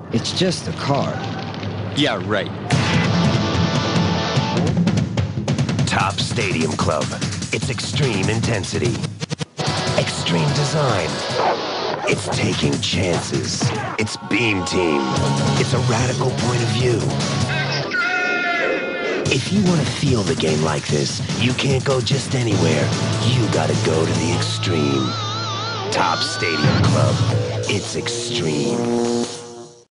It's just a card. Yeah, right. Top Stadium Club. It's extreme intensity. Extreme design. It's taking chances. It's Beam Team. It's a radical point of view. If you want to feel the game like this, you can't go just anywhere. You gotta go to the extreme. Top Stadium Club. It's extreme.